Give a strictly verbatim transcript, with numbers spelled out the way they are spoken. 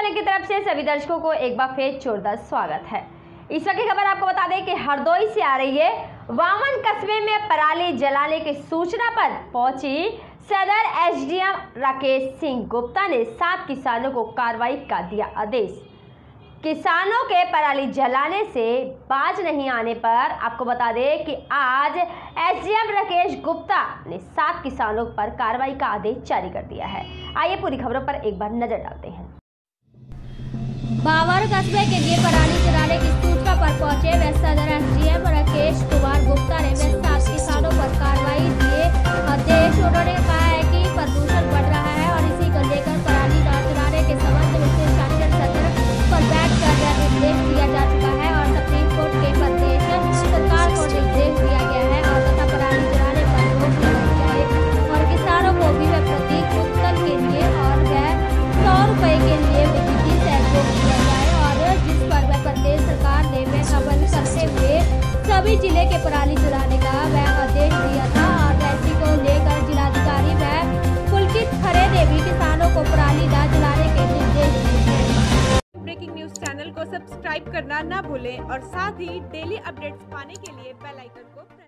Channel की तरफ से सभी दर्शकों को एक बार फिर जोरदार स्वागत है। इस वक्त की खबर आपको बता दें कि हरदोई से आ रही है। वामन कस्बे में पराली जलाने की सूचना पर पहुंची सदर एसडीएम राकेश सिंह गुप्ता ने सात किसानों को कार्रवाई का दिया आदेश। किसानों के पराली जलाने से बाज नहीं आने पर आपको बता दें कि आज एसडीएम राकेश गुप्ता ने सात किसानों पर कार्रवाई का आदेश जारी कर दिया है। आइए पूरी खबरों पर एक बार नजर डालते हैं। बावर कस्बे के लिए पराली जलाने की सूचना पर पहुंचे वे सदर एसडीएम राकेश कुमार गुप्ता ने वे सात किसानों पर कार्रवाई दिए आदेश। उन्होंने कहा है कि प्रदूषण बढ़ रहा है और इसी को लेकर पराली न जलाने के संबंध में शासन सत्र पर बैठकर निर्देश दिया जा चुका है और सुप्रीम कोर्ट के प्रदेश सरकार को निर्देश दिया गया है और तथा पराली जलाने पर रोक लगाई जाए और किसानों को भी वे प्रति कुंतल के लिए और वह सौ रुपए के लिए बिजली सहयोग दिया जाए और जिस पर वह प्रदेश सरकार ने वह अमल करते हुए सभी जिले के पराली जलाने का वह आदेश दिया था और वैसी को लेकर जिलाधिकारी व पुलकित खरे ने भी किसानों को पराली न जलाने के निर्देश दिए हैं। ब्रेकिंग न्यूज चैनल को सब्सक्राइब करना ना भूलें और साथ ही डेली अपडेट्स पाने के लिए बेल आइकन को